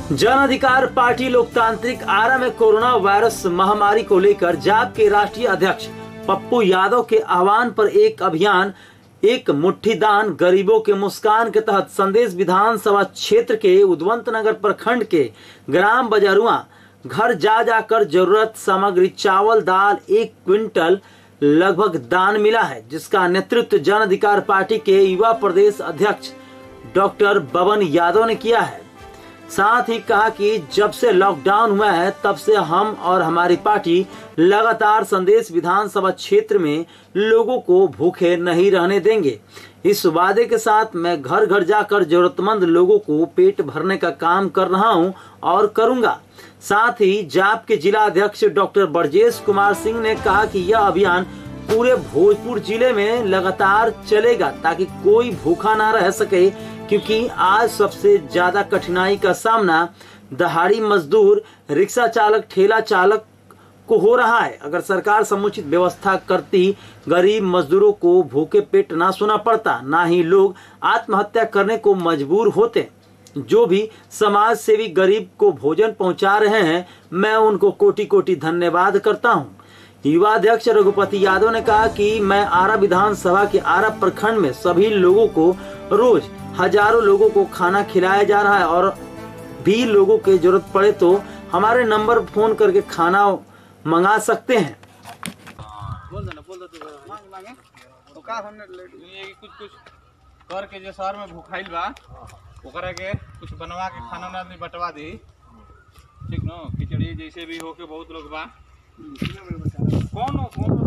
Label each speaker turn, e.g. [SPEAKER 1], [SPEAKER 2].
[SPEAKER 1] जन अधिकार पार्टी लोकतांत्रिक आरा में कोरोना वायरस महामारी को लेकर जाप के राष्ट्रीय अध्यक्ष पप्पू यादव के आह्वान पर एक अभियान एक मुट्ठी दान गरीबों के मुस्कान के तहत संदेश विधानसभा क्षेत्र के उद्वंत नगर प्रखंड के ग्राम बजारुआ घर जा जाकर जरूरत सामग्री चावल दाल 1 क्विंटल लगभग दान मिला है, जिसका नेतृत्व जन अधिकार पार्टी के युवा प्रदेश अध्यक्ष डॉक्टर बबन यादव ने किया है। साथ ही कहा कि जब से लॉकडाउन हुआ है तब से हम और हमारी पार्टी लगातार संदेश विधानसभा क्षेत्र में लोगों को भूखे नहीं रहने देंगे। इस वादे के साथ मैं घर घर जाकर जरूरतमंद लोगों को पेट भरने का काम कर रहा हूं और करूंगा। साथ ही जाप के जिला अध्यक्ष डॉक्टर ब्रजेश कुमार सिंह ने कहा कि यह अभियान पूरे भोजपुर जिले में लगातार चलेगा ताकि कोई भूखा ना रह सके, क्योंकि आज सबसे ज्यादा कठिनाई का सामना दहाड़ी मजदूर, रिक्शा चालक, ठेला चालक को हो रहा है। अगर सरकार समुचित व्यवस्था करती, गरीब मजदूरों को भूखे पेट ना सोना पड़ता, ना ही लोग आत्महत्या करने को मजबूर होते। जो भी समाज सेवी गरीब को भोजन पहुंचा रहे हैं, मैं उनको कोटि कोटि धन्यवाद करता हूं। युवा अध्यक्ष रघुपति यादव ने कहा कि मैं आरा विधानसभा के आरा प्रखंड में सभी लोगों को रोज हजारों लोगों को खाना खिलाया जा रहा है और भी लोगों की जरूरत पड़े तो हमारे नंबर फोन करके खाना मंगा सकते हैं।
[SPEAKER 2] कुछ करके जो शहर में भूखाइल बा ओकरा के कुछ बनवा के खाना उना आदमी बंटवा दी, ठीक न। खिचड़ी जैसे भी हो के बहुत लोग बा कौन